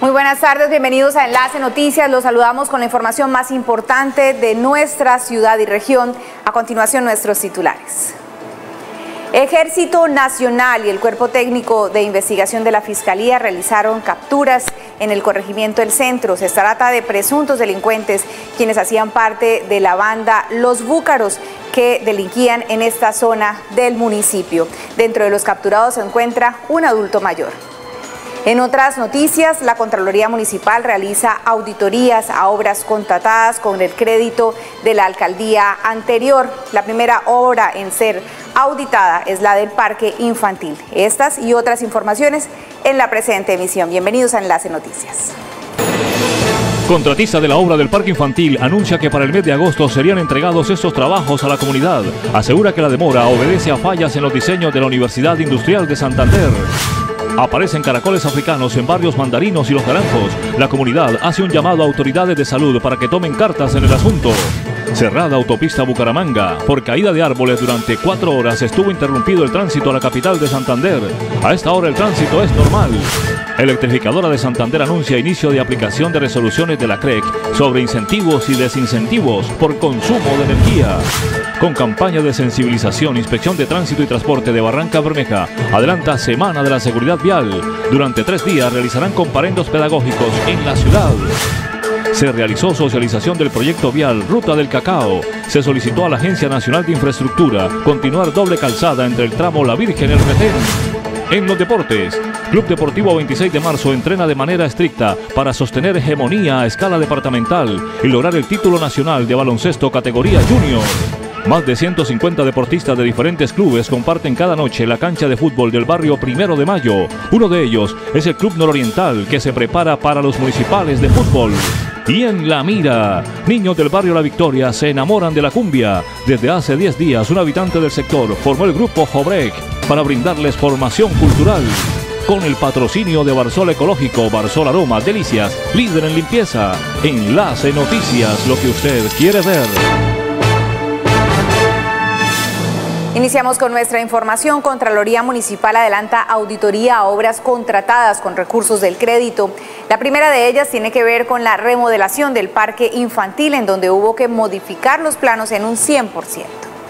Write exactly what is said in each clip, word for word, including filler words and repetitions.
Muy buenas tardes, bienvenidos a Enlace Noticias. Los saludamos con la información más importante de nuestra ciudad y región. A continuación, nuestros titulares. Ejército Nacional y el Cuerpo Técnico de Investigación de la Fiscalía realizaron capturas en el corregimiento El Centro. Se trata de presuntos delincuentes quienes hacían parte de la banda Los Búcaros, que delinquían en esta zona del municipio. Dentro de los capturados se encuentra un adulto mayor. En otras noticias, la Contraloría Municipal realiza auditorías a obras contratadas con el crédito de la alcaldía anterior. La primera obra en ser auditada es la del Parque Infantil. Estas y otras informaciones en la presente emisión. Bienvenidos a Enlace Noticias. Contratista de la obra del Parque Infantil anuncia que para el mes de agosto serían entregados estos trabajos a la comunidad. Asegura que la demora obedece a fallas en los diseños de la Universidad Industrial de Santander. Aparecen caracoles africanos en barrios Mandarinos y Los Naranjos. La comunidad hace un llamado a autoridades de salud para que tomen cartas en el asunto. Cerrada autopista Bucaramanga. Por caída de árboles durante cuatro horas estuvo interrumpido el tránsito a la capital de Santander. A esta hora el tránsito es normal. Electrificadora de Santander anuncia inicio de aplicación de resoluciones de la C R E C sobre incentivos y desincentivos por consumo de energía. Con campaña de sensibilización, Inspección de Tránsito y Transporte de Barranca Bermeja adelanta Semana de la Seguridad Vial. Durante tres días realizarán comparendos pedagógicos en la ciudad. Se realizó socialización del proyecto vial Ruta del Cacao. Se solicitó a la Agencia Nacional de Infraestructura continuar doble calzada entre el tramo La Virgen y el Retén. En los deportes, Club Deportivo veintiséis de marzo entrena de manera estricta para sostener hegemonía a escala departamental y lograr el título nacional de baloncesto categoría junior. Más de ciento cincuenta deportistas de diferentes clubes comparten cada noche la cancha de fútbol del barrio Primero de Mayo. Uno de ellos es el Club Nororiental, que se prepara para los municipales de fútbol. Y en La Mira, niños del barrio La Victoria se enamoran de la cumbia. Desde hace diez días, un habitante del sector formó el grupo Jobrek para brindarles formación cultural. Con el patrocinio de Barsol Ecológico, Barsol Aroma, Delicias, líder en limpieza. Enlace Noticias, lo que usted quiere ver. Iniciamos con nuestra información. Contraloría Municipal adelanta auditoría a obras contratadas con recursos del crédito. La primera de ellas tiene que ver con la remodelación del Parque Infantil, en donde hubo que modificar los planos en un cien por ciento.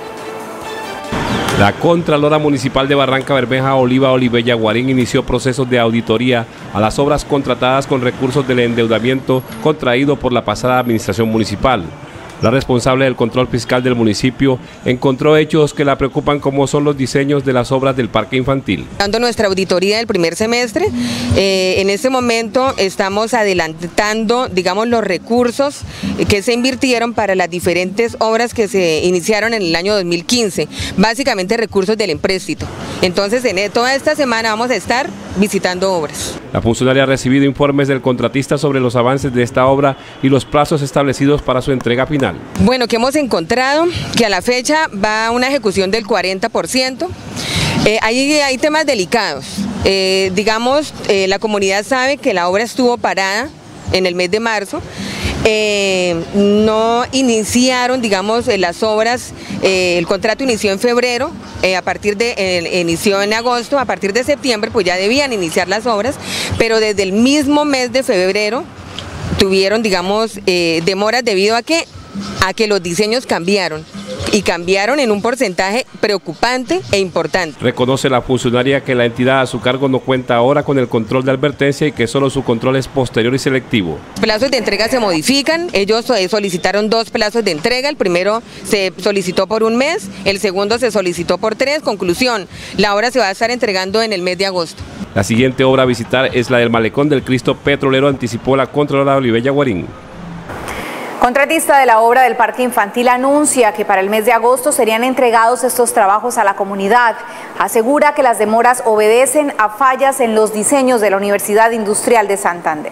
La Contralora Municipal de Barranca Bermeja, Oliva Olivella Guarín, inició procesos de auditoría a las obras contratadas con recursos del endeudamiento contraído por la pasada administración municipal. La responsable del control fiscal del municipio encontró hechos que la preocupan, como son los diseños de las obras del parque infantil. Dando nuestra auditoría del primer semestre, eh, en este momento estamos adelantando, digamos, los recursos que se invirtieron para las diferentes obras que se iniciaron en el año dos mil quince, básicamente recursos del empréstito. Entonces, en toda esta semana vamos a estar visitando obras. La funcionaria ha recibido informes del contratista sobre los avances de esta obra y los plazos establecidos para su entrega final. Bueno, que hemos encontrado que a la fecha va una ejecución del cuarenta por ciento. Eh, hay, hay temas delicados. Eh, digamos, eh, la comunidad sabe que la obra estuvo parada en el mes de marzo. Eh, no iniciaron, digamos, eh, las obras, eh, el contrato inició en febrero, eh, a partir de, eh, inició en agosto, a partir de septiembre pues ya debían iniciar las obras, pero desde el mismo mes de febrero tuvieron, digamos, eh, demoras debido a que, a que los diseños cambiaron. Y cambiaron en un porcentaje preocupante e importante. Reconoce la funcionaria que la entidad a su cargo no cuenta ahora con el control de advertencia y que solo su control es posterior y selectivo. Los plazos de entrega se modifican, ellos solicitaron dos plazos de entrega, el primero se solicitó por un mes, el segundo se solicitó por tres. Conclusión, la obra se va a estar entregando en el mes de agosto. La siguiente obra a visitar es la del Malecón del Cristo Petrolero, anticipó la Contralora Olivella Guarín. Contratista de la obra del Parque Infantil anuncia que para el mes de agosto serían entregados estos trabajos a la comunidad. Asegura que las demoras obedecen a fallas en los diseños de la Universidad Industrial de Santander.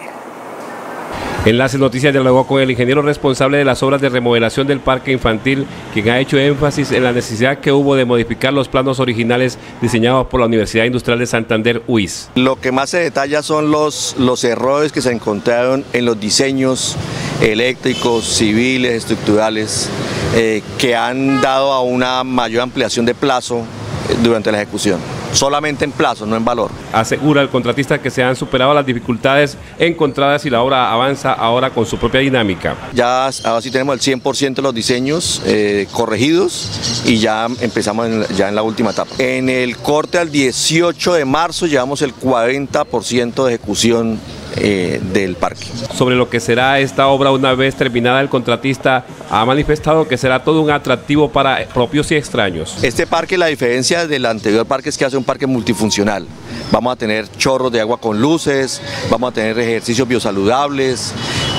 Enlace Noticias dialogó con el ingeniero responsable de las obras de remodelación del parque infantil, quien ha hecho énfasis en la necesidad que hubo de modificar los planos originales diseñados por la Universidad Industrial de Santander, U I S. Lo que más se detalla son los, los errores que se encontraron en los diseños eléctricos, civiles, estructurales, eh, que han dado a una mayor ampliación de plazo durante la ejecución. solamente en plazo, no en valor. Asegura el contratista que se han superado las dificultades encontradas y la obra avanza ahora con su propia dinámica. Ya ahora sí tenemos el cien por ciento de los diseños eh, corregidos y ya empezamos en, ya en la última etapa. En el corte al dieciocho de marzo llevamos el cuarenta por ciento de ejecución Eh, del parque. Sobre lo que será esta obra una vez terminada, el contratista ha manifestado que será todo un atractivo para propios y extraños. Este parque, la diferencia del anterior parque es que hace un parque multifuncional. Vamos a tener chorros de agua con luces, vamos a tener ejercicios biosaludables,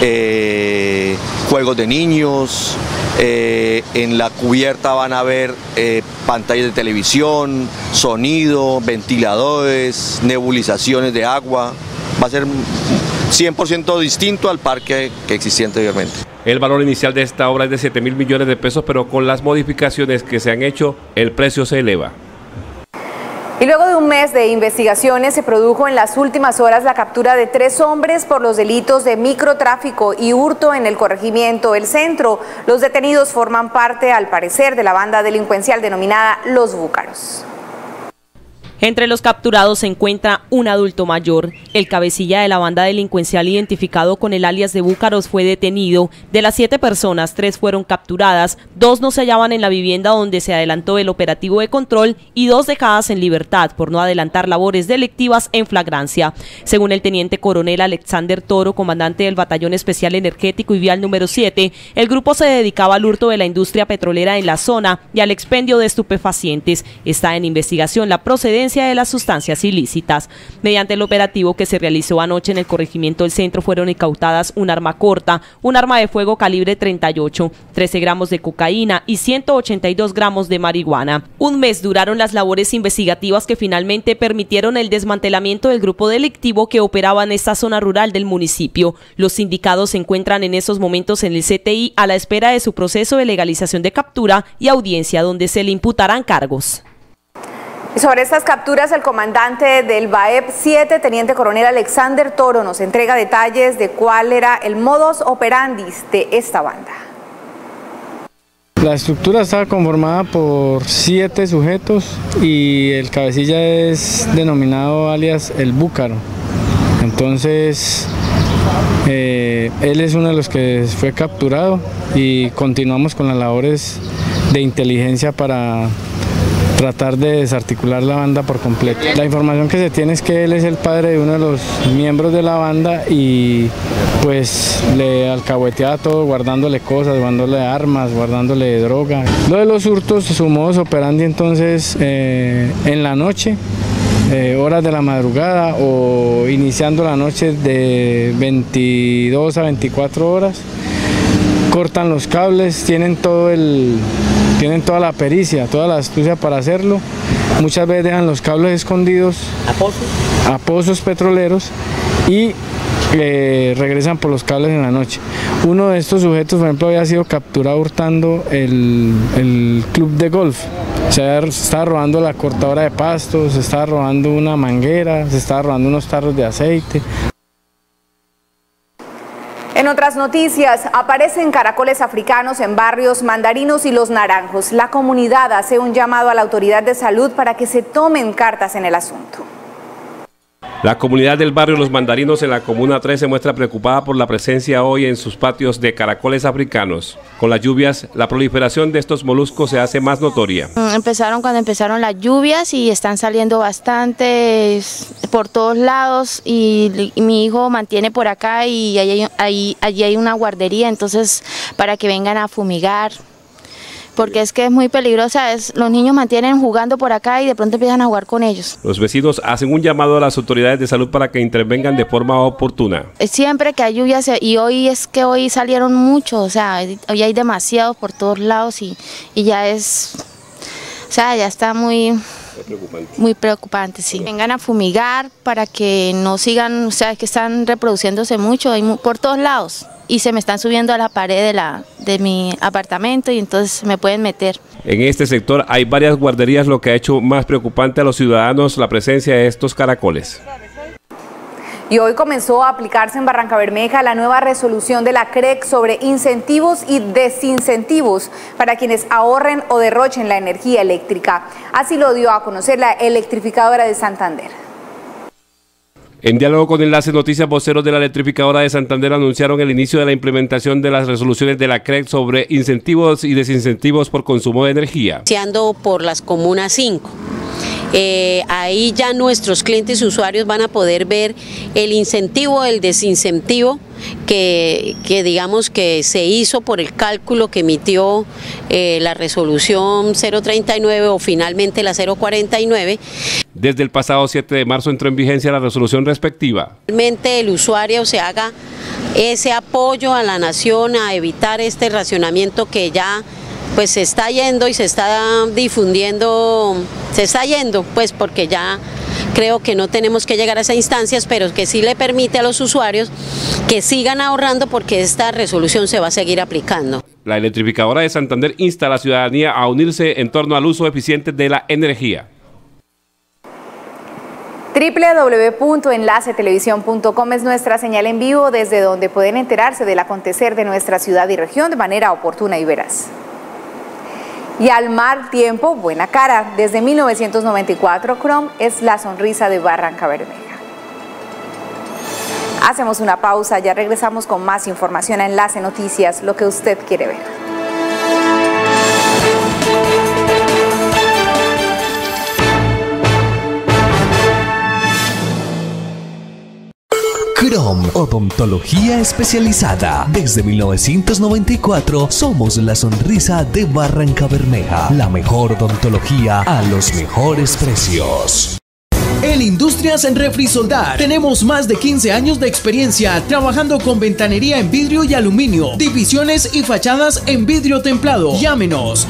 eh, juegos de niños, eh, en la cubierta van a haber eh, pantallas de televisión, sonido, ventiladores, nebulizaciones de agua. Va a ser cien por ciento distinto al parque que existía anteriormente. El valor inicial de esta obra es de siete mil millones de pesos, pero con las modificaciones que se han hecho, el precio se eleva. Y luego de un mes de investigaciones, se produjo en las últimas horas la captura de tres hombres por los delitos de microtráfico y hurto en el corregimiento El Centro. Los detenidos forman parte, al parecer, de la banda delincuencial denominada Los Búcaros. Entre los capturados se encuentra un adulto mayor. El cabecilla de la banda delincuencial, identificado con el alias de Búcaros, fue detenido. De las siete personas, tres fueron capturadas, dos no se hallaban en la vivienda donde se adelantó el operativo de control y dos dejadas en libertad por no adelantar labores delictivas en flagrancia. Según el teniente coronel Alexander Toro, comandante del Batallón Especial Energético y Vial número siete, el grupo se dedicaba al hurto de la industria petrolera en la zona y al expendio de estupefacientes. Está en investigación la procedencia de las sustancias ilícitas. Mediante el operativo que se realizó anoche en el corregimiento del Centro, fueron incautadas un arma corta, un arma de fuego calibre treinta y ocho, trece gramos de cocaína y ciento ochenta y dos gramos de marihuana. Un mes duraron las labores investigativas que finalmente permitieron el desmantelamiento del grupo delictivo que operaba en esta zona rural del municipio. Los sindicados se encuentran en esos momentos en el C T I a la espera de su proceso de legalización de captura y audiencia donde se le imputarán cargos. Sobre estas capturas, el comandante del B A E P siete, teniente coronel Alexander Toro, nos entrega detalles de cuál era el modus operandi de esta banda. La estructura está conformada por siete sujetos y el cabecilla es denominado alias el Búcaro. Entonces, eh, él es uno de los que fue capturado y continuamos con las labores de inteligencia para tratar de desarticular la banda por completo. La información que se tiene es que él es el padre de uno de los miembros de la banda y pues le alcahueteaba todo, guardándole cosas, guardándole armas, guardándole droga. Lo de los hurtos, su modus operandi entonces eh, en la noche, eh, horas de la madrugada o iniciando la noche de veintidós a veinticuatro horas, cortan los cables, tienen todo el tienen toda la pericia, toda la astucia para hacerlo. Muchas veces dejan los cables escondidos a pozos, a pozos petroleros y eh, regresan por los cables en la noche. Uno de estos sujetos, por ejemplo, había sido capturado hurtando el, el club de golf. Se estaba robando la cortadora de pastos, se estaba robando una manguera, se estaba robando unos tarros de aceite. En otras noticias, aparecen caracoles africanos en barrios Mandarinos y Los Naranjos. La comunidad hace un llamado a la autoridad de salud para que se tomen cartas en el asunto. La comunidad del barrio Los Mandarinos en la Comuna tres se muestra preocupada por la presencia hoy en sus patios de caracoles africanos. Con las lluvias, la proliferación de estos moluscos se hace más notoria. Empezaron cuando empezaron las lluvias y están saliendo bastantes por todos lados y, y mi hijo mantiene por acá y allí hay, allí hay una guardería, entonces para que vengan a fumigar. Porque es que es muy peligrosa, es, los niños mantienen jugando por acá y de pronto empiezan a jugar con ellos. Los vecinos hacen un llamado a las autoridades de salud para que intervengan de forma oportuna. Siempre que hay lluvias, y hoy es que hoy salieron muchos, o sea, hoy hay demasiados por todos lados y, y ya es, o sea, ya está muy... Preocupante. Muy preocupante, sí. Vengan a fumigar para que no sigan, o sea, que están reproduciéndose mucho hay por todos lados y se me están subiendo a la pared de, la, de mi apartamento y entonces me pueden meter. En este sector hay varias guarderías, lo que ha hecho más preocupante a los ciudadanos la presencia de estos caracoles. Y hoy comenzó a aplicarse en Barrancabermeja la nueva resolución de la C R E C sobre incentivos y desincentivos para quienes ahorren o derrochen la energía eléctrica. Así lo dio a conocer la electrificadora de Santander. En diálogo con Enlace Noticias, voceros de la electrificadora de Santander anunciaron el inicio de la implementación de las resoluciones de la C R E C sobre incentivos y desincentivos por consumo de energía. Iniciando por las comunas cinco. Eh, ahí ya nuestros clientes y usuarios van a poder ver el incentivo, el desincentivo que, que digamos que se hizo por el cálculo que emitió eh, la resolución cero treinta y nueve o finalmente la cero cuarenta y nueve. Desde el pasado siete de marzo entró en vigencia la resolución respectiva. Realmente el usuario se haga ese apoyo a la nación a evitar este racionamiento que ya pues se está yendo y se está difundiendo, se está yendo pues porque ya creo que no tenemos que llegar a esas instancias, pero que sí le permite a los usuarios que sigan ahorrando porque esta resolución se va a seguir aplicando. La electrificadora de Santander insta a la ciudadanía a unirse en torno al uso eficiente de la energía. doble u doble u doble u punto enlace televisión punto com es nuestra señal en vivo desde donde pueden enterarse del acontecer de nuestra ciudad y región de manera oportuna y veraz. Y al mal tiempo, buena cara. Desde mil novecientos noventa y cuatro, Chrome es la sonrisa de Barrancabermeja. Hacemos una pausa, ya regresamos con más información a Enlace Noticias, lo que usted quiere ver. Chrome, odontología especializada. Desde mil novecientos noventa y cuatro somos la sonrisa de Barrancabermeja. La mejor odontología a los mejores precios. En Industrias en Refrisoldar tenemos más de quince años de experiencia trabajando con ventanería en vidrio y aluminio, divisiones y fachadas en vidrio templado. Llámenos.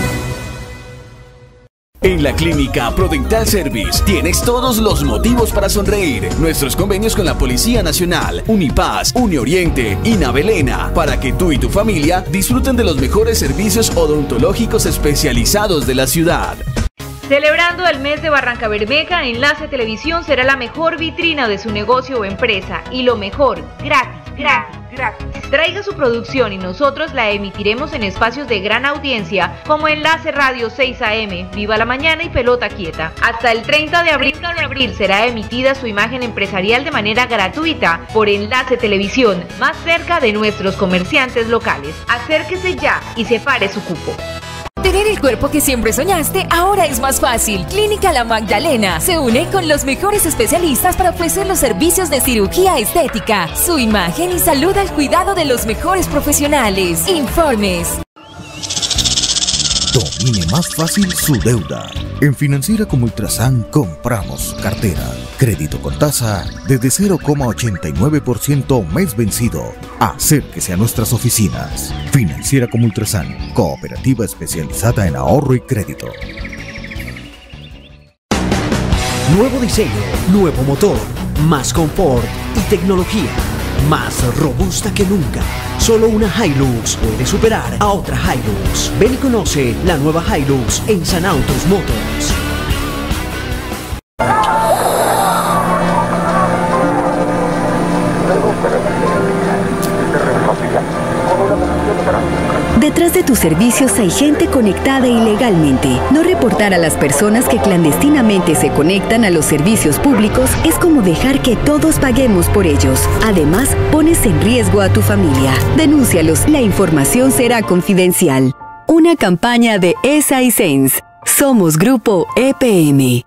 En la clínica ProDental Service tienes todos los motivos para sonreír. Nuestros convenios con la Policía Nacional, Unipaz, Unioriente y Navelena, para que tú y tu familia disfruten de los mejores servicios odontológicos especializados de la ciudad. Celebrando el mes de Barrancabermeja, Enlace Televisión será la mejor vitrina de su negocio o empresa y lo mejor, gratis, gratis, gratis. Traiga su producción y nosotros la emitiremos en espacios de gran audiencia como Enlace Radio seis A M, Viva la Mañana y Pelota Quieta. Hasta el treinta de abril será emitida su imagen empresarial de manera gratuita por Enlace Televisión, más cerca de nuestros comerciantes locales. Acérquese ya y separe su cupo. Tener el cuerpo que siempre soñaste ahora es más fácil. Clínica La Magdalena se une con los mejores especialistas para ofrecer los servicios de cirugía estética, su imagen y salud al cuidado de los mejores profesionales. Informes. Domine más fácil su deuda. En Financiera como Ultrasan compramos cartera, crédito con tasa desde cero coma ochenta y nueve por ciento mes vencido. Acérquese a nuestras oficinas. Financiera como Ultrasan, cooperativa especializada en ahorro y crédito. Nuevo diseño, nuevo motor, más confort y tecnología. Más robusta que nunca. Solo una Hilux puede superar a otra Hilux. Ven y conoce la nueva Hilux en San Autos Motors. Detrás de tus servicios hay gente conectada ilegalmente. No reportar a las personas que clandestinamente se conectan a los servicios públicos es como dejar que todos paguemos por ellos. Además, pones en riesgo a tu familia. Denúncialos. La información será confidencial. Una campaña de S I Sense. Somos Grupo E P M.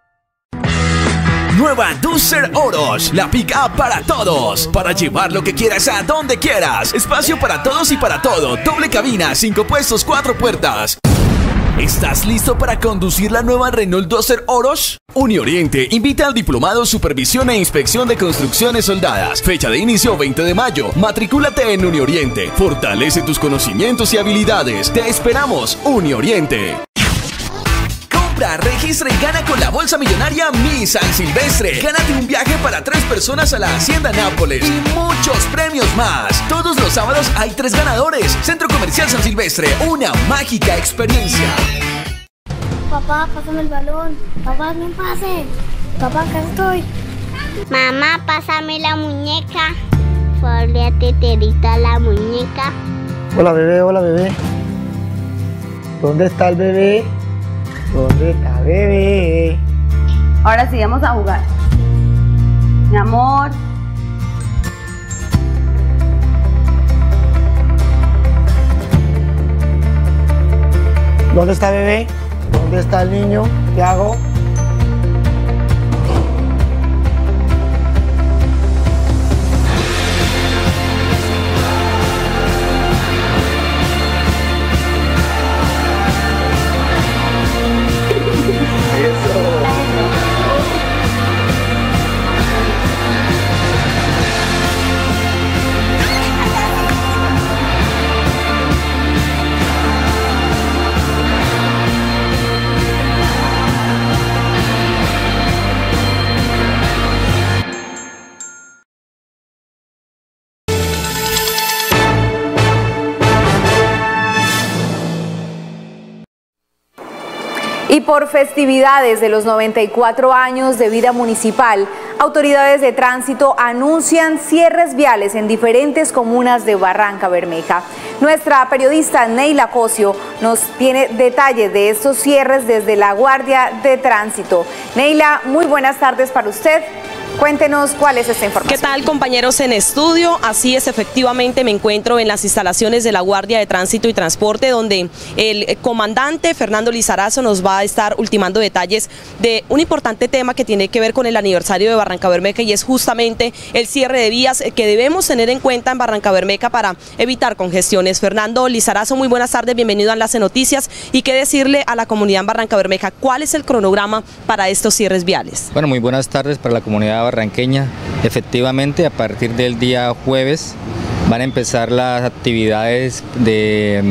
Nueva Duster Oroch, la pick-up para todos, para llevar lo que quieras a donde quieras. Espacio para todos y para todo. Doble cabina, cinco puestos, cuatro puertas. ¿Estás listo para conducir la nueva Renault Duster Oroch? Unioriente invita al diplomado Supervisión e Inspección de Construcciones Soldadas. Fecha de inicio veinte de mayo. Matricúlate en Unioriente. Fortalece tus conocimientos y habilidades. Te esperamos, Unioriente. Registra y gana con la bolsa millonaria Mi San Silvestre. Gánate un viaje para tres personas a la Hacienda Nápoles y muchos premios más. Todos los sábados hay tres ganadores. Centro Comercial San Silvestre, una mágica experiencia. Papá, pásame el balón. Papá, no pase. Papá, acá estoy. Mamá, pásame la muñeca. Ponle a Teterita la muñeca. Hola bebé, hola bebé. ¿Dónde está el bebé? ¿Dónde está bebé? Ahora sí, vamos a jugar. Mi amor. ¿Dónde está bebé? ¿Dónde está el niño? ¿Qué hago? Y por festividades de los noventa y cuatro años de vida municipal, autoridades de tránsito anuncian cierres viales en diferentes comunas de Barrancabermeja. Nuestra periodista Neila Cosio nos tiene detalles de estos cierres desde la Guardia de Tránsito. Neila, muy buenas tardes para usted. Cuéntenos cuál es esta información. ¿Qué tal, compañeros en estudio? Así es, efectivamente me encuentro en las instalaciones de la Guardia de Tránsito y Transporte, donde el comandante Fernando Lizarazo nos va a estar ultimando detalles de un importante tema que tiene que ver con el aniversario de Barrancabermeja, y es justamente el cierre de vías que debemos tener en cuenta en Barrancabermeja para evitar congestiones. Fernando Lizarazo, muy buenas tardes, bienvenido a Enlace Noticias. ¿Y qué decirle a la comunidad en Barrancabermeja? ¿Cuál es el cronograma para estos cierres viales? Bueno, muy buenas tardes para la comunidad barranqueña. Efectivamente, a partir del día jueves van a empezar las actividades de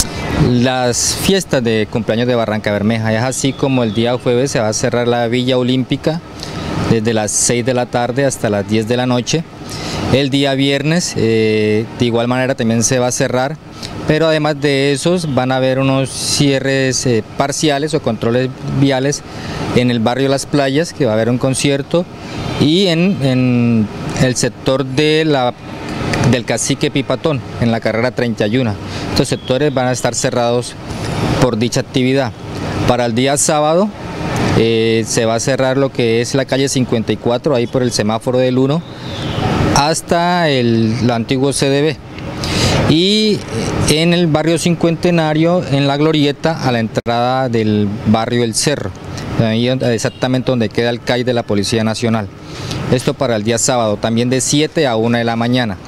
las fiestas de cumpleaños de Barrancabermeja. Es así como el día jueves se va a cerrar la Villa Olímpica desde las seis de la tarde hasta las diez de la noche. El día viernes eh, de igual manera también se va a cerrar, pero además de esos van a haber unos cierres eh, parciales o controles viales en el barrio Las Playas, que va a haber un concierto, y en, en el sector de la, del Cacique Pipatón, en la carrera treinta y uno. Estos sectores van a estar cerrados por dicha actividad. Para el día sábado eh, se va a cerrar lo que es la calle cincuenta y cuatro, ahí por el semáforo del uno, hasta el, el antiguo C D B. Y en el barrio Cincuentenario, en la glorieta, a la entrada del barrio El Cerro, ahí exactamente donde queda el C A I de la Policía Nacional. Esto para el día sábado, también de siete a una de la mañana.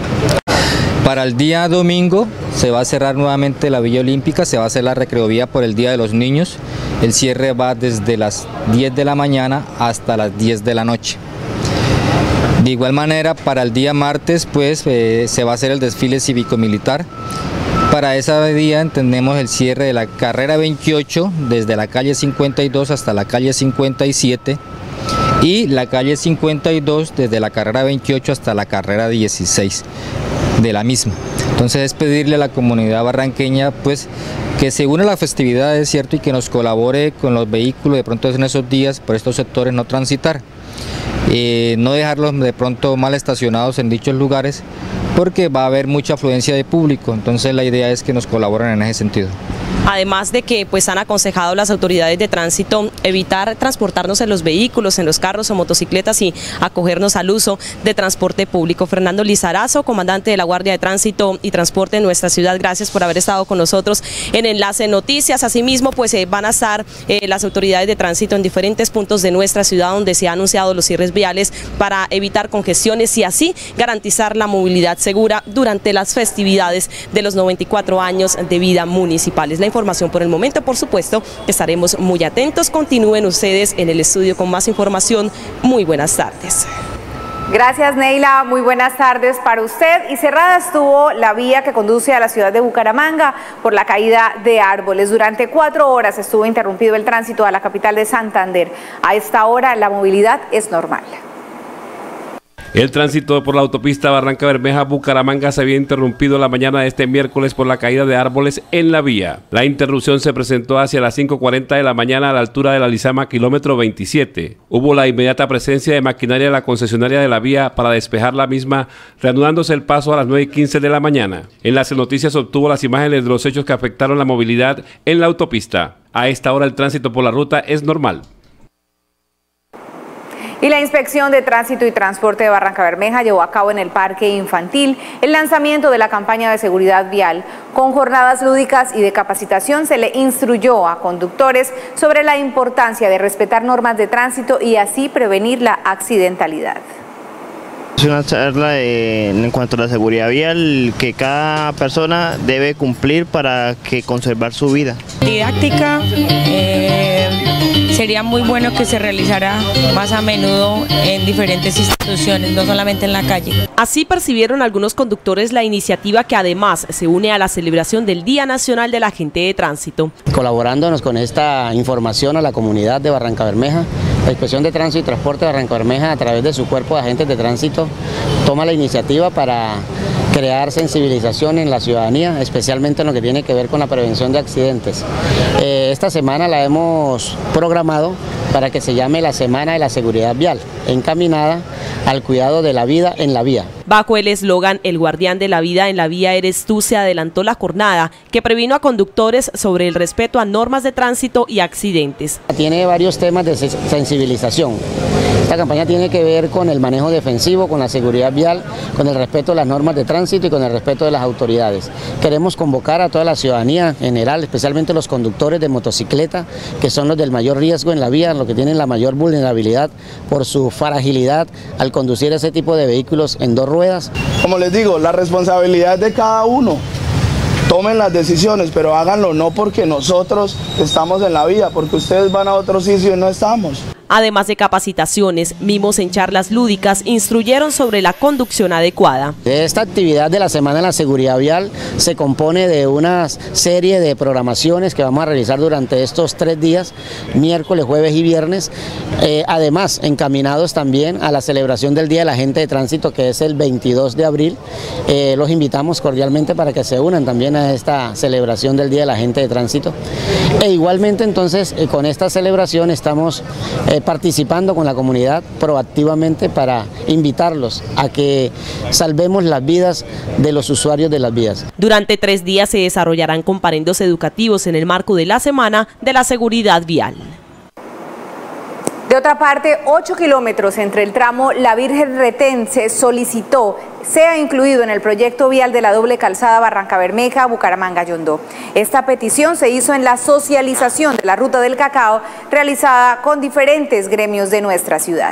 Para el día domingo se va a cerrar nuevamente la Villa Olímpica, se va a hacer la recreovía por el Día de los Niños. El cierre va desde las diez de la mañana hasta las diez de la noche. De igual manera, para el día martes pues eh, se va a hacer el desfile cívico-militar. Para ese día entendemos el cierre de la carrera veintiocho desde la calle cincuenta y dos hasta la calle cincuenta y siete, y la calle cincuenta y dos desde la carrera veintiocho hasta la carrera dieciséis de la misma. Entonces es pedirle a la comunidad barranqueña pues que se une a las festividades, ¿cierto? Y que nos colabore con los vehículos de pronto en esos días por estos sectores no transitar. Eh, no dejarlos de pronto mal estacionados en dichos lugares, porque va a haber mucha afluencia de público. Entonces la idea es que nos colaboren en ese sentido. Además de que pues han aconsejado las autoridades de tránsito evitar transportarnos en los vehículos, en los carros o motocicletas, y acogernos al uso de transporte público. Fernando Lizarazo, comandante de la Guardia de Tránsito y Transporte en nuestra ciudad, gracias por haber estado con nosotros en Enlace Noticias. Asimismo, pues eh, van a estar eh, las autoridades de tránsito en diferentes puntos de nuestra ciudad donde se han anunciado los cierres viales para evitar congestiones y así garantizar la movilidad segura durante las festividades de los noventa y cuatro años de vida municipales. La información por el momento, por supuesto, estaremos muy atentos. Continúen ustedes en el estudio con más información. Muy buenas tardes. Gracias, Neila, muy buenas tardes para usted. Y cerrada estuvo la vía que conduce a la ciudad de Bucaramanga por la caída de árboles. Durante cuatro horas estuvo interrumpido el tránsito a la capital de Santander. A esta hora la movilidad es normal. El tránsito por la autopista Barranca-Bermeja-Bucaramanga se había interrumpido la mañana de este miércoles por la caída de árboles en la vía. La interrupción se presentó hacia las cinco cuarenta de la mañana a la altura de la Lizama, kilómetro veintisiete. Hubo la inmediata presencia de maquinaria de la concesionaria de la vía para despejar la misma, reanudándose el paso a las nueve y quince de la mañana. Enlace Noticias obtuvo las imágenes de los hechos que afectaron la movilidad en la autopista. A esta hora el tránsito por la ruta es normal. Y la Inspección de Tránsito y Transporte de Barrancabermeja llevó a cabo en el Parque Infantil el lanzamiento de la campaña de seguridad vial. Con jornadas lúdicas y de capacitación se le instruyó a conductores sobre la importancia de respetar normas de tránsito y así prevenir la accidentalidad. Es una charla de, en cuanto a la seguridad vial que cada persona debe cumplir para que conservar su vida. Didáctica, eh, sería muy bueno que se realizara más a menudo en diferentes instituciones, no solamente en la calle. Así percibieron algunos conductores la iniciativa que además se une a la celebración del Día Nacional del Agente de Tránsito. Colaborándonos con esta información a la comunidad de Barrancabermeja, la Inspección de Tránsito y Transporte de Barrancabermeja, a través de su cuerpo de agentes de tránsito, toma la iniciativa para crear sensibilización en la ciudadanía, especialmente en lo que tiene que ver con la prevención de accidentes. Eh, esta semana la hemos programado para que se llame la Semana de la Seguridad Vial, encaminada al cuidado de la vida en la vía. Bajo el eslogan "El guardián de la vida en la vía eres tú", se adelantó la jornada que previno a conductores sobre el respeto a normas de tránsito y accidentes. Tiene varios temas de sensibilización. Esta campaña tiene que ver con el manejo defensivo, con la seguridad vial, con el respeto a las normas de tránsito y con el respeto de las autoridades. Queremos convocar a toda la ciudadanía en general, especialmente los conductores de motocicleta, que son los del mayor riesgo en la vía, los que tienen la mayor vulnerabilidad por su fragilidad al conducir ese tipo de vehículos en dos ruedas. Como les digo, la responsabilidad es de cada uno. Tomen las decisiones, pero háganlo no porque nosotros estamos en la vía, porque ustedes van a otro sitio y no estamos. Además de capacitaciones, mimos en charlas lúdicas instruyeron sobre la conducción adecuada. Esta actividad de la Semana de la Seguridad Vial se compone de una serie de programaciones que vamos a realizar durante estos tres días, miércoles, jueves y viernes, eh, además encaminados también a la celebración del Día del Agente de Tránsito, que es el veintidós de abril. Eh, los invitamos cordialmente para que se unan también a esta celebración del Día del Agente de Tránsito. E igualmente entonces eh, con esta celebración estamos eh, participando con la comunidad proactivamente para invitarlos a que salvemos las vidas de los usuarios de las vías. Durante tres días se desarrollarán comparendos educativos en el marco de la Semana de la Seguridad Vial. De otra parte, ocho kilómetros entre el tramo La Virgen-Retén se solicitó sea incluido en el proyecto vial de la doble calzada Barrancabermeja-Bucaramanga-Yondó. Esta petición se hizo en la socialización de la Ruta del Cacao realizada con diferentes gremios de nuestra ciudad.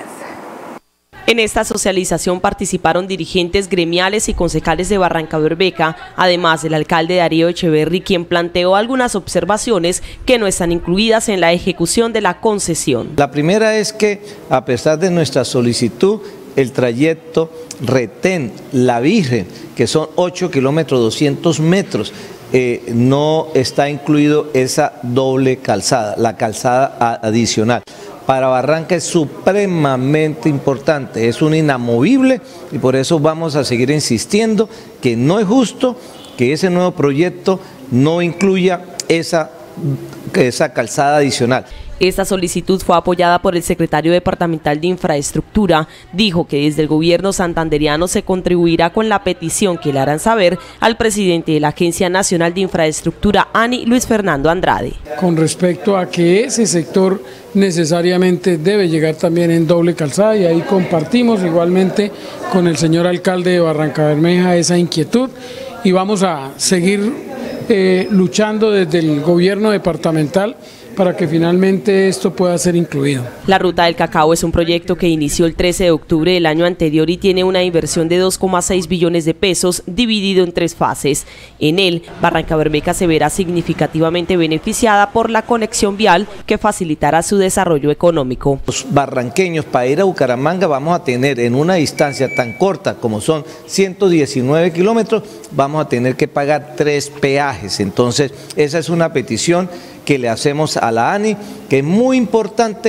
En esta socialización participaron dirigentes gremiales y concejales de Barrancabermeja, además del alcalde Darío Echeverry, quien planteó algunas observaciones que no están incluidas en la ejecución de la concesión. La primera es que, a pesar de nuestra solicitud, el trayecto Retén La Virgen, que son ocho kilómetros doscientos metros, eh, no está incluido esa doble calzada, la calzada adicional. Para Barranca es supremamente importante, es un inamovible y por eso vamos a seguir insistiendo que no es justo que ese nuevo proyecto no incluya esa, esa calzada adicional. Esta solicitud fue apoyada por el secretario departamental de Infraestructura. Dijo que desde el gobierno santandereano se contribuirá con la petición que le harán saber al presidente de la Agencia Nacional de Infraestructura, ANI, Luis Fernando Andrade. Con respecto a que ese sector necesariamente debe llegar también en doble calzada, y ahí compartimos igualmente con el señor alcalde de Barrancabermeja esa inquietud y vamos a seguir eh, luchando desde el gobierno departamental para que finalmente esto pueda ser incluido. La Ruta del Cacao es un proyecto que inició el trece de octubre del año anterior y tiene una inversión de dos coma seis billones de pesos dividido en tres fases. En él, Barrancabermeja se verá significativamente beneficiada por la conexión vial que facilitará su desarrollo económico. Los barranqueños, para ir a Bucaramanga vamos a tener en una distancia tan corta como son ciento diecinueve kilómetros, vamos a tener que pagar tres peajes. Entonces esa es una petición que le hacemos a la ANI, que es muy importante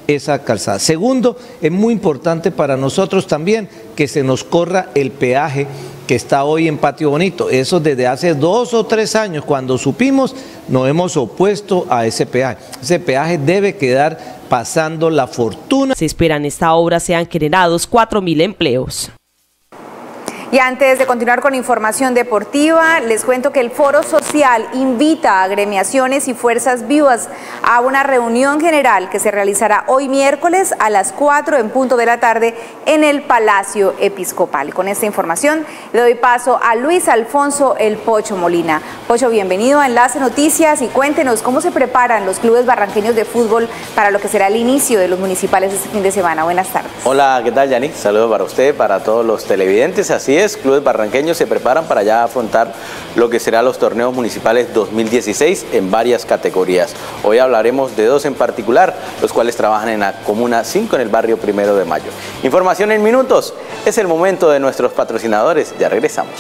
esa calzada. Segundo, es muy importante para nosotros también que se nos corra el peaje que está hoy en Patio Bonito. Eso desde hace dos o tres años, cuando supimos, nos hemos opuesto a ese peaje. Ese peaje debe quedar pasando La Fortuna. Se espera en esta obra sean generados cuatro mil empleos. Y antes de continuar con información deportiva, les cuento que el Foro Social invita a agremiaciones y fuerzas vivas a una reunión general que se realizará hoy miércoles a las cuatro en punto de la tarde en el Palacio Episcopal. Con esta información le doy paso a Luis Alfonso El Pocho Molina. Pocho, bienvenido a Enlace Noticias y cuéntenos cómo se preparan los clubes barranqueños de fútbol para lo que será el inicio de los municipales este fin de semana. Buenas tardes. Hola, ¿qué tal, Yanik? Saludos para usted, para todos los televidentes. Así es, clubes barranqueños se preparan para ya afrontar lo que serán los torneos municipales dos mil dieciséis en varias categorías. Hoy hablaremos de dos en particular, los cuales trabajan en la Comuna cinco en el barrio Primero de Mayo. Información en minutos, es el momento de nuestros patrocinadores, ya regresamos.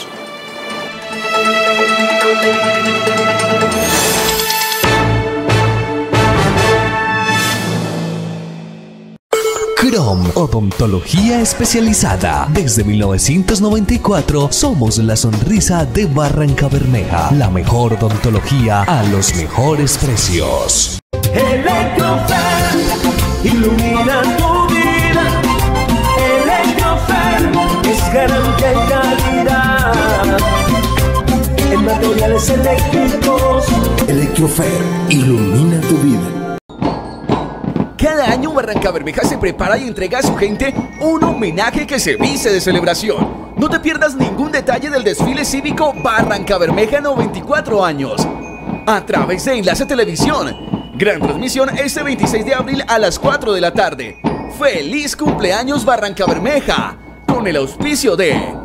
Crom, odontología especializada. Desde mil novecientos noventa y cuatro somos la sonrisa de Barrancabermeja. La mejor odontología a los mejores precios. Electrofer, ilumina tu vida. Electrofer es garantía y calidad en materiales eléctricos. Electrofer, ilumina tu vida. Cada año Barrancabermeja se prepara y entrega a su gente un homenaje que se viste de celebración. No te pierdas ningún detalle del desfile cívico Barrancabermeja noventa y cuatro años. A través de Enlace Televisión. Gran transmisión este veintiséis de abril a las cuatro de la tarde. ¡Feliz cumpleaños Barrancabermeja! Con el auspicio de...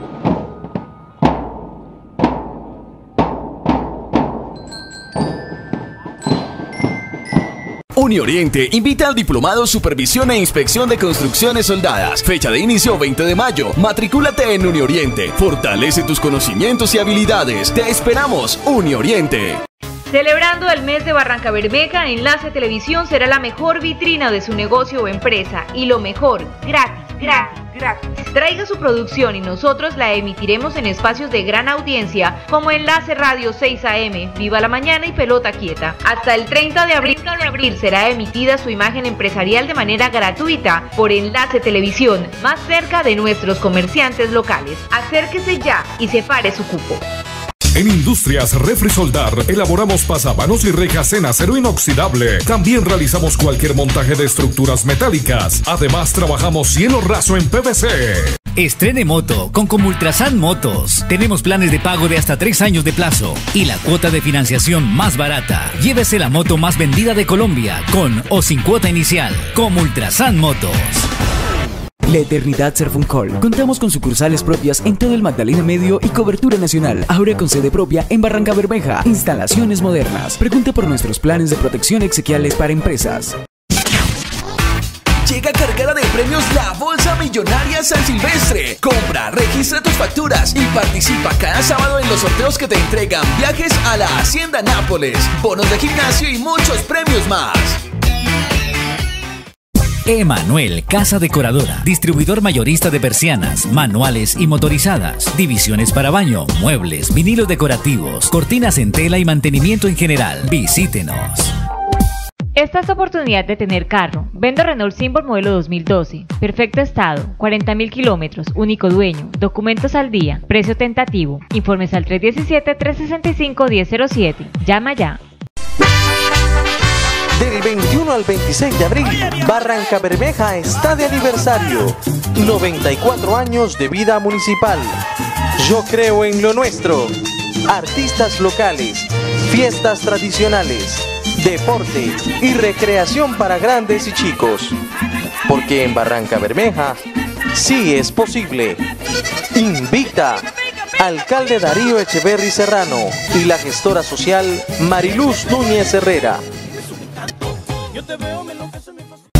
Unioriente invita al diplomado Supervisión e Inspección de Construcciones Soldadas. Fecha de inicio veinte de mayo. Matricúlate en Unioriente. Fortalece tus conocimientos y habilidades. Te esperamos, Unioriente. Celebrando el mes de Barrancabermeja, Enlace Televisión será la mejor vitrina de su negocio o empresa. Y lo mejor, gratis, gratis, gratis. Traiga su producción y nosotros la emitiremos en espacios de gran audiencia como Enlace Radio seis A M, Viva la Mañana y Pelota Quieta. Hasta el treinta de abril será emitida su imagen empresarial de manera gratuita por Enlace Televisión, más cerca de nuestros comerciantes locales. Acérquese ya y separe su cupo. En Industrias Refrisoldar elaboramos pasamanos y rejas en acero inoxidable. También realizamos cualquier montaje de estructuras metálicas. Además, trabajamos cielo raso en P V C. Estrene moto con Comultrasan Motos. Tenemos planes de pago de hasta tres años de plazo y la cuota de financiación más barata. Llévese la moto más vendida de Colombia con o sin cuota inicial. Comultrasan Motos. La Eternidad Serfuncol. Contamos con sucursales propias en todo el Magdalena Medio y cobertura nacional. Ahora con sede propia en Barrancabermeja. Instalaciones modernas. Pregunte por nuestros planes de protección exequiales para empresas. Llega cargada de premios la Bolsa Millonaria San Silvestre. Compra, registra tus facturas y participa cada sábado en los sorteos que te entregan viajes a la Hacienda Nápoles, bonos de gimnasio y muchos premios más. Emanuel, Casa Decoradora, distribuidor mayorista de persianas, manuales y motorizadas, divisiones para baño, muebles, vinilos decorativos, cortinas en tela y mantenimiento en general. Visítenos. Esta es tu oportunidad de tener carro. Vendo Renault Symbol modelo dos mil doce. Perfecto estado, cuarenta mil kilómetros, único dueño, documentos al día, precio tentativo. Informes al tres uno siete, tres seis cinco, uno cero cero siete. Llama ya. Del veintiuno al veintiséis de abril, Barrancabermeja está de aniversario. noventa y cuatro años de vida municipal. Yo creo en lo nuestro. Artistas locales, fiestas tradicionales, deporte y recreación para grandes y chicos. Porque en Barrancabermeja sí es posible. Invita Alcalde Darío Echeverry Serrano y la gestora social Mariluz Núñez Herrera. Yo te veo, me enloquece mi pasión.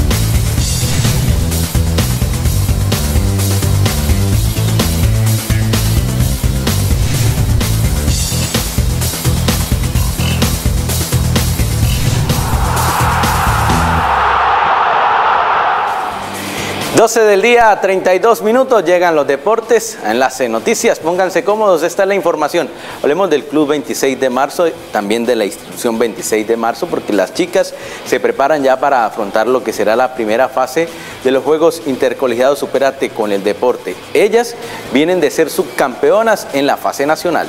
doce del día, treinta y dos minutos, llegan los deportes, Enlace Noticias, pónganse cómodos, esta es la información. Hablemos del Club veintiséis de marzo, también de la institución veintiséis de marzo, porque las chicas se preparan ya para afrontar lo que será la primera fase de los Juegos Intercolegiados Supérate con el Deporte. Ellas vienen de ser subcampeonas en la fase nacional.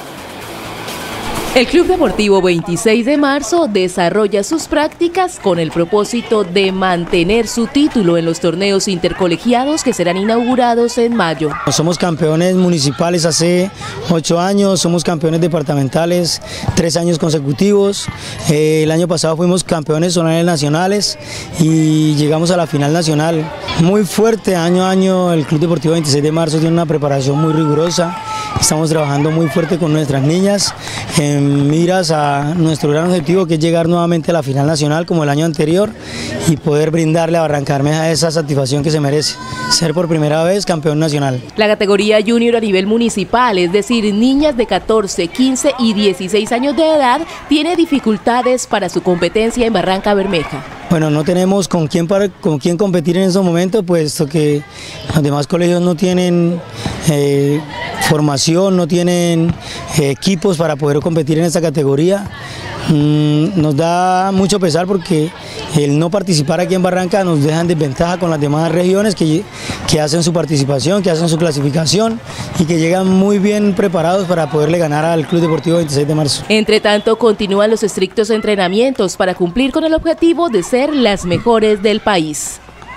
El Club Deportivo veintiséis de marzo desarrolla sus prácticas con el propósito de mantener su título en los torneos intercolegiados que serán inaugurados en mayo. Somos campeones municipales hace ocho años, somos campeones departamentales tres años consecutivos. Eh, el año pasado fuimos campeones zonales nacionales y llegamos a la final nacional. Muy fuerte, año a año el Club Deportivo veintiséis de marzo tiene una preparación muy rigurosa. Estamos trabajando muy fuerte con nuestras niñas en miras a nuestro gran objetivo, que es llegar nuevamente a la final nacional como el año anterior y poder brindarle a Barranca Bermeja esa satisfacción que se merece, ser por primera vez campeón nacional. La categoría junior a nivel municipal, es decir, niñas de catorce, quince y dieciséis años de edad, tiene dificultades para su competencia en Barranca Bermeja. Bueno, no tenemos con quién, para, con quién competir en estos momentos, puesto que los demás colegios no tienen eh, formación, no tienen eh, equipos para poder competir en esta categoría. Mm, nos da mucho pesar porque el no participar aquí en Barranca nos deja en desventaja con las demás regiones que, que hacen su participación, que hacen su clasificación y que llegan muy bien preparados para poderle ganar al Club Deportivo veintiséis de marzo. Entre tanto, continúan los estrictos entrenamientos para cumplir con el objetivo de ser las mejores del país.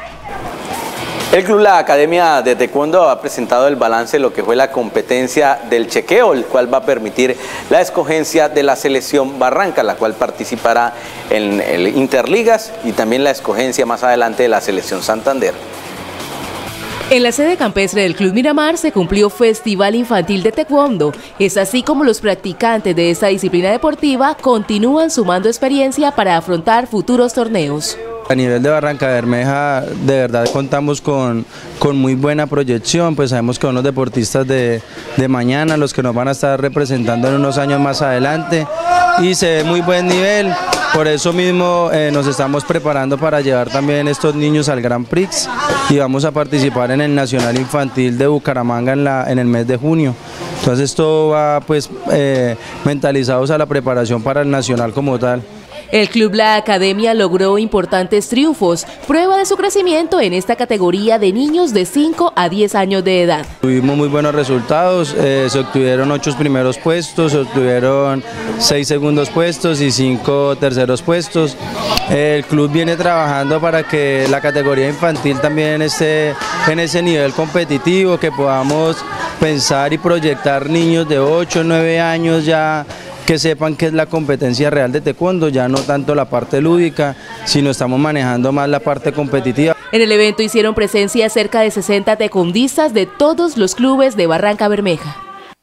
El Club La Academia de Taekwondo ha presentado el balance de lo que fue la competencia del chequeo, el cual va a permitir la escogencia de la selección Barranca, la cual participará en el Interligas, y también la escogencia más adelante de la selección Santander. En la sede campestre del Club Miramar se cumplió Festival Infantil de Taekwondo. Es así como los practicantes de esta disciplina deportiva continúan sumando experiencia para afrontar futuros torneos. A nivel de Barranca Bermeja, de verdad contamos con, con muy buena proyección, pues sabemos que son los deportistas de, de mañana, los que nos van a estar representando en unos años más adelante, y se ve muy buen nivel. Por eso mismo eh, nos estamos preparando para llevar también estos niños al Grand Prix y vamos a participar en el Nacional Infantil de Bucaramanga en, la, en el mes de junio. Entonces esto va pues eh, mentalizados a la preparación para el Nacional como tal. El Club La Academia logró importantes triunfos, prueba de su crecimiento en esta categoría de niños de cinco a diez años de edad. Tuvimos muy buenos resultados, eh, se obtuvieron ocho primeros puestos, se obtuvieron seis segundos puestos y cinco terceros puestos. El club viene trabajando para que la categoría infantil también esté en ese nivel competitivo, que podamos pensar y proyectar niños de ocho o nueve años ya, que sepan qué es la competencia real de taekwondo, ya no tanto la parte lúdica, sino estamos manejando más la parte competitiva. En el evento hicieron presencia cerca de sesenta taekwondistas de todos los clubes de Barranca Bermeja.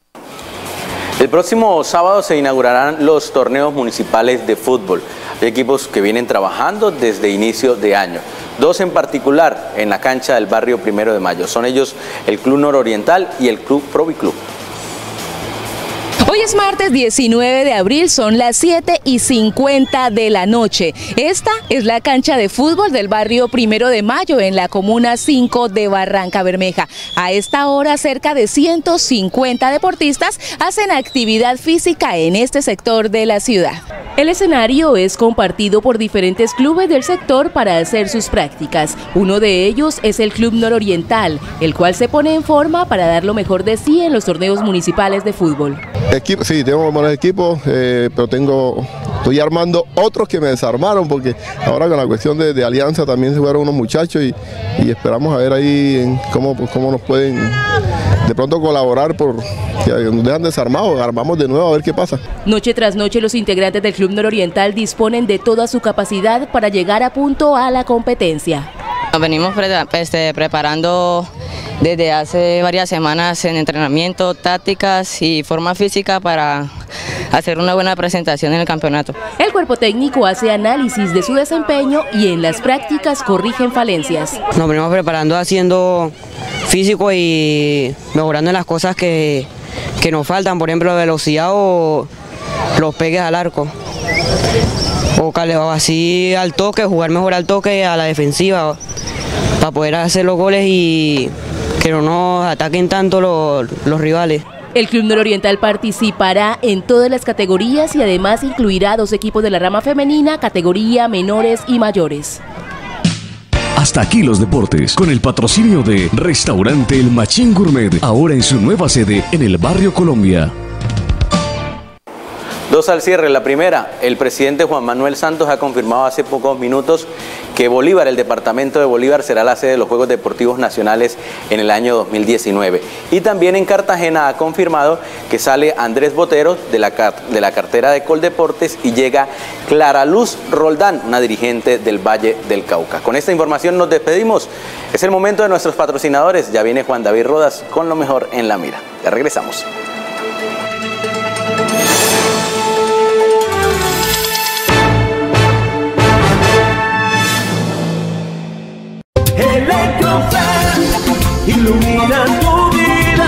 El próximo sábado se inaugurarán los torneos municipales de fútbol. Hay equipos que vienen trabajando desde inicio de año. Dos en particular en la cancha del barrio Primero de Mayo. Son ellos el Club Nororiental y el Club Proviclub. Hoy es martes diecinueve de abril, son las siete y cincuenta de la noche. Esta es la cancha de fútbol del barrio Primero de Mayo en la comuna cinco de Barranca Bermeja. A esta hora cerca de ciento cincuenta deportistas hacen actividad física en este sector de la ciudad. El escenario es compartido por diferentes clubes del sector para hacer sus prácticas. Uno de ellos es el Club Nororiental, el cual se pone en forma para dar lo mejor de sí en los torneos municipales de fútbol. Equipo, sí, tengo buenos equipos, eh, pero tengo, estoy armando otros que me desarmaron, porque ahora con la cuestión de, de alianza también se fueron unos muchachos y, y esperamos a ver ahí en cómo, pues, cómo nos pueden de pronto colaborar, por que nos dejan desarmados, armamos de nuevo a ver qué pasa. Noche tras noche los integrantes del Club Nororiental disponen de toda su capacidad para llegar a punto a la competencia. Nos venimos pre este, preparando desde hace varias semanas en entrenamiento, tácticas y forma física para hacer una buena presentación en el campeonato. El cuerpo técnico hace análisis de su desempeño y en las prácticas corrigen falencias. Nos venimos preparando haciendo físico y mejorando en las cosas que, que nos faltan, por ejemplo velocidad o los pegues al arco. O así al toque, jugar mejor al toque, a la defensiva. para poder hacer los goles y que no nos ataquen tanto los, los rivales. El Club Nororiental participará en todas las categorías y además incluirá dos equipos de la rama femenina, categoría menores y mayores. Hasta aquí los deportes, con el patrocinio de Restaurante El Machín Gourmet, ahora en su nueva sede en el barrio Colombia. Dos al cierre. La primera, el presidente Juan Manuel Santos ha confirmado hace pocos minutos que Bolívar, el departamento de Bolívar, será la sede de los Juegos Deportivos Nacionales en el año dos mil diecinueve. Y también en Cartagena ha confirmado que sale Andrés Botero de la, de la cartera de Coldeportes y llega Clara Luz Roldán, una dirigente del Valle del Cauca. Con esta información nos despedimos. Es el momento de nuestros patrocinadores. Ya viene Juan David Rodas con lo mejor en la mira. Ya regresamos. Electrofer, ilumina tu vida.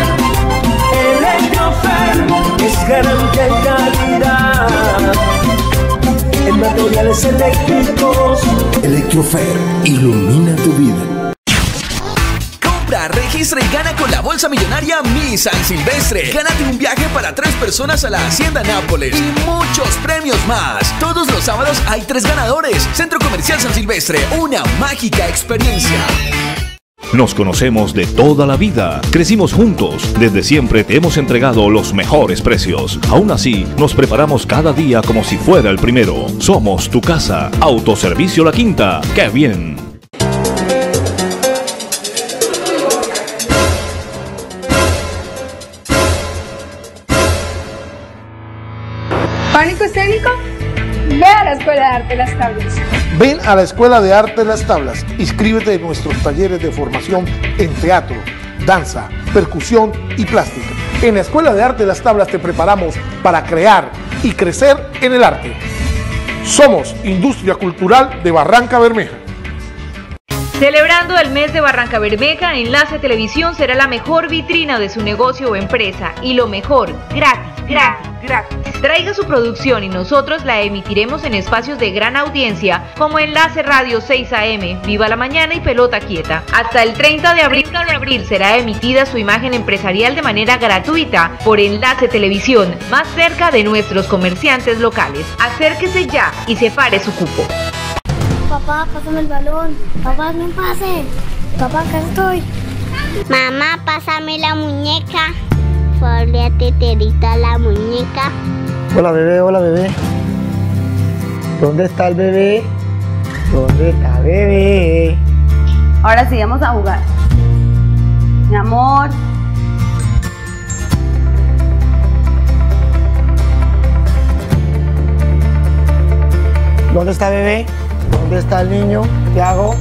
Electrofer es garantía y calidad en materiales eléctricos. Electrofer, ilumina tu vida. Compra, registra y gana con la bolsa millonaria Mi San Silvestre. Gánate un viaje para tres personas a la Hacienda Nápoles y muchos premios más. Todos los sábados hay tres ganadores. Centro Comercial San Silvestre, una mágica experiencia. Nos conocemos de toda la vida, crecimos juntos, desde siempre te hemos entregado los mejores precios. Aún así, nos preparamos cada día como si fuera el primero. Somos tu casa. Autoservicio La Quinta. ¡Qué bien! ¿Pánico escénico? Ve a la Escuela de Arte Las Tablas. Ven a la Escuela de Arte Las Tablas. Inscríbete en nuestros talleres de formación en teatro, danza, percusión y plástica. En la Escuela de Arte Las Tablas te preparamos para crear y crecer en el arte. Somos Industria Cultural de Barranca Bermeja. Celebrando el mes de Barranca Bermeja, Enlace Televisión será la mejor vitrina de su negocio o empresa y lo mejor, gratis, gratis, gratis. Traiga su producción y nosotros la emitiremos en espacios de gran audiencia como Enlace Radio seis A M, Viva la Mañana y Pelota Quieta. Hasta el treinta de abril será emitida su imagen empresarial de manera gratuita por Enlace Televisión, más cerca de nuestros comerciantes locales. Acérquese ya y separe su cupo. Papá, pásame el balón. Papá, no pase. Papá, acá estoy. Mamá, pásame la muñeca. Ponle a Teterita la muñeca. Hola, bebé, hola, bebé. ¿Dónde está el bebé? ¿Dónde está el bebé? Ahora sí, vamos a jugar. Mi amor. ¿Dónde está el bebé? ¿Dónde está el niño? ¿Qué hago?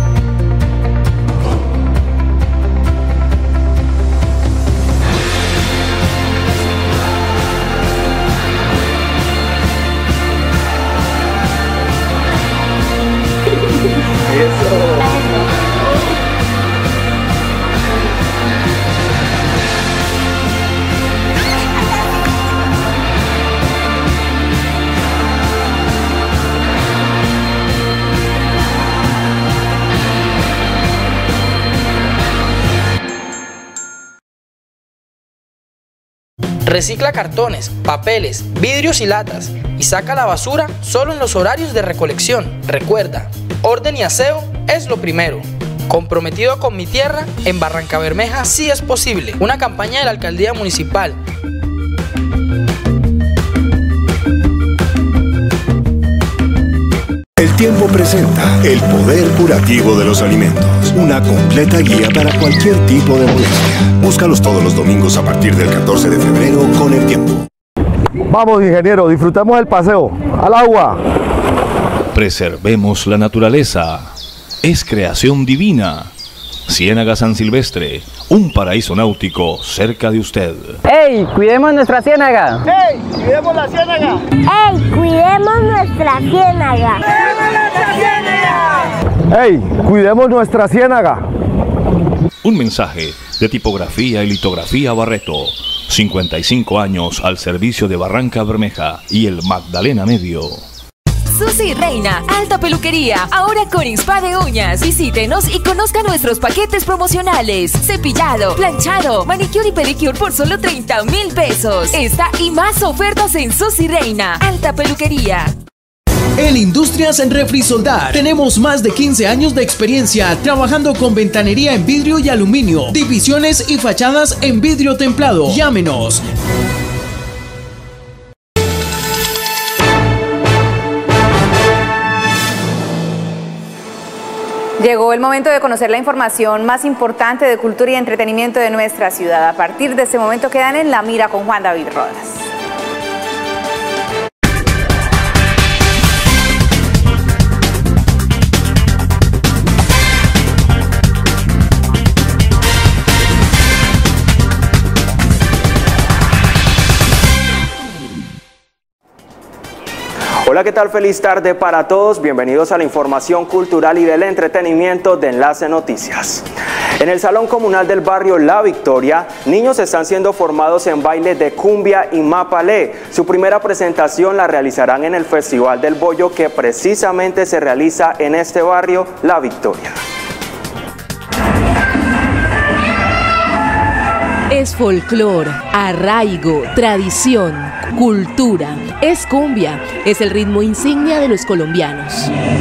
Recicla cartones, papeles, vidrios y latas y saca la basura solo en los horarios de recolección. Recuerda, orden y aseo es lo primero. Comprometido con mi tierra, en Barranca Bermeja sí es posible. Una campaña de la Alcaldía Municipal. El tiempo presenta el poder curativo de los alimentos. Una completa guía para cualquier tipo de molestia. Búscalos todos los domingos a partir del catorce de febrero con El Tiempo. Vamos, ingeniero, disfrutemos del paseo. ¡Al agua! Preservemos la naturaleza. Es creación divina. Ciénaga San Silvestre, un paraíso náutico cerca de usted. ¡Ey! ¡Cuidemos nuestra ciénaga! ¡Ey! ¡Cuidemos la ciénaga! ¡Ey! ¡Cuidemos nuestra ciénaga! ¡Cuidemos nuestra ciénaga! ¡Ey! ¡Cuidemos nuestra ciénaga! Un mensaje de tipografía y litografía Barreto. cincuenta y cinco años al servicio de Barranca Bermeja y el Magdalena Medio. Susi Reina, alta peluquería, ahora con spa de uñas. Visítenos y conozca nuestros paquetes promocionales. Cepillado, planchado, manicure y pedicure por solo treinta mil pesos. Esta y más ofertas en Susi Reina, alta peluquería. En Industrias en Refrisoldar tenemos más de quince años de experiencia trabajando con ventanería en vidrio y aluminio, divisiones y fachadas en vidrio templado. Llámenos. Llegó el momento de conocer la información más importante de cultura y entretenimiento de nuestra ciudad. A partir de este momento quedan en La Mira con Juan David Rodas. Hola, ¿qué tal? Feliz tarde para todos. Bienvenidos a la información cultural y del entretenimiento de Enlace Noticias. En el Salón Comunal del barrio La Victoria, niños están siendo formados en baile de cumbia y mapalé. Su primera presentación la realizarán en el Festival del Bollo, que precisamente se realiza en este barrio, La Victoria. Es folclor, arraigo, tradición, cultura. Es cumbia, es el ritmo insignia de los colombianos.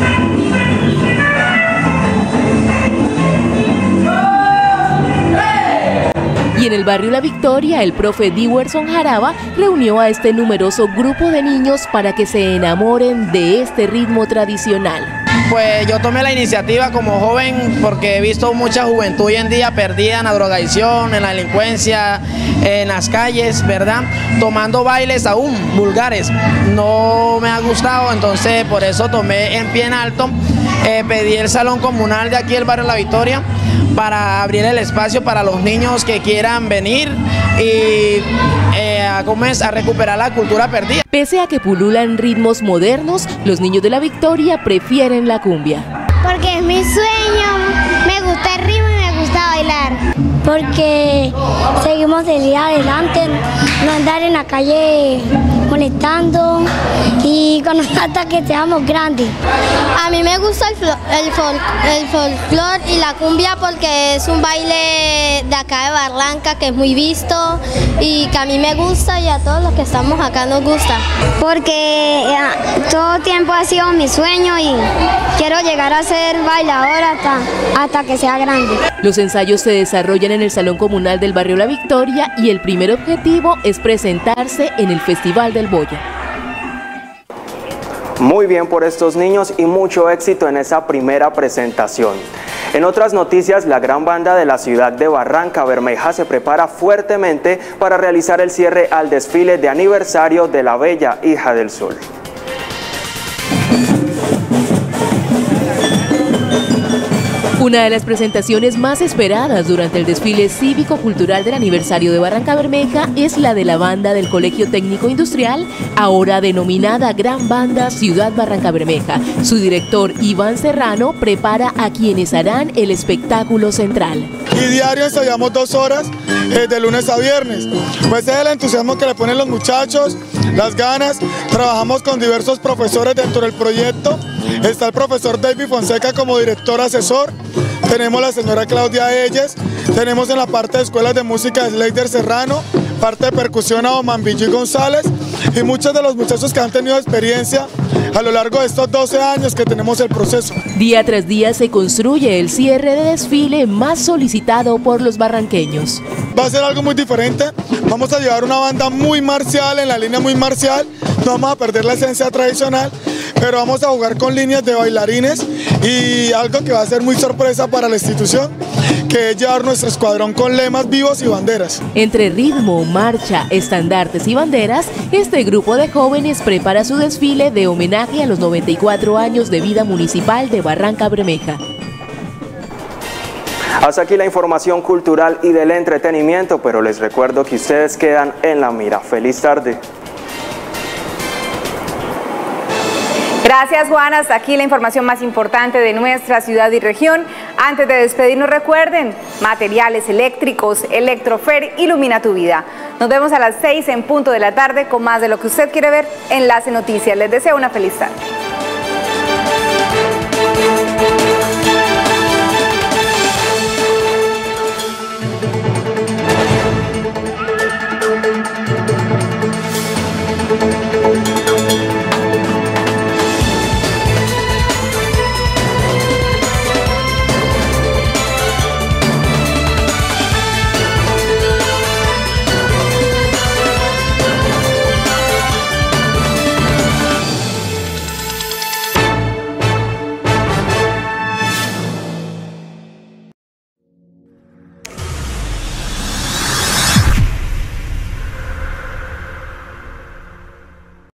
Y en el barrio La Victoria, el profe Diverson Jaraba reunió a este numeroso grupo de niños para que se enamoren de este ritmo tradicional. Pues yo tomé la iniciativa como joven porque he visto mucha juventud hoy en día perdida en la drogadicción, en la delincuencia, en las calles, ¿verdad? Tomando bailes aún vulgares. No me ha gustado, entonces por eso tomé en pie en alto, eh, pedí el salón comunal de aquí del barrio La Victoria para abrir el espacio para los niños que quieran venir y eh, a, a recuperar la cultura perdida. Pese a que pululan ritmos modernos, los niños de La Victoria prefieren la cumbia. Porque es mi sueño, me gusta el ritmo y me gusta bailar. Porque seguimos el día adelante, no andar en la calle molestando y con hasta que seamos grandes. A mí me gusta el, el, fol el folclore y la cumbia porque es un baile de acá de Barranca que es muy visto y que a mí me gusta y a todos los que estamos acá nos gusta. Porque eh, todo tiempo ha sido mi sueño y quiero llegar a ser bailadora hasta, hasta que sea grande. Los ensayos se desarrollan en el Salón Comunal del barrio La Victoria y el primer objetivo es presentarse en el Festival del Bollo. Muy bien por estos niños y mucho éxito en esa primera presentación. En otras noticias, la gran banda de la ciudad de Barranca Bermeja se prepara fuertemente para realizar el cierre al desfile de aniversario de la Bella Hija del Sol. Una de las presentaciones más esperadas durante el desfile cívico-cultural del aniversario de Barranca Bermeja es la de la banda del Colegio Técnico Industrial, ahora denominada Gran Banda Ciudad Barranca Bermeja. Su director, Iván Serrano, prepara a quienes harán el espectáculo central. Y diario ensayamos dos horas, eh, de lunes a viernes. Pues es el entusiasmo que le ponen los muchachos, las ganas. Trabajamos con diversos profesores dentro del proyecto. Está el profesor David Fonseca como director asesor, tenemos la señora Claudia Elles, tenemos en la parte de escuelas de música a Sleider Serrano, parte de percusión a Oman Billy González y muchos de los muchachos que han tenido experiencia a lo largo de estos doce años que tenemos el proceso. Día tras día se construye el cierre de desfile más solicitado por los barranqueños. Va a ser algo muy diferente, vamos a llevar una banda muy marcial, en la línea muy marcial, no vamos a perder la esencia tradicional, pero vamos a jugar con líneas de bailarines y algo que va a ser muy sorpresa para la institución, que es llevar nuestro escuadrón con lemas vivos y banderas. Entre ritmo, marcha, estandartes y banderas, este grupo de jóvenes prepara su desfile de homenaje a los noventa y cuatro años de vida municipal de Barranca Bermeja. Hasta aquí la información cultural y del entretenimiento, pero les recuerdo que ustedes quedan en La Mira. Feliz tarde. Gracias, Juan. Hasta aquí la información más importante de nuestra ciudad y región. Antes de despedirnos, recuerden, materiales eléctricos, Electrofer ilumina tu vida. Nos vemos a las seis en punto de la tarde con más de lo que usted quiere ver en Enlace Noticias. Les deseo una feliz tarde.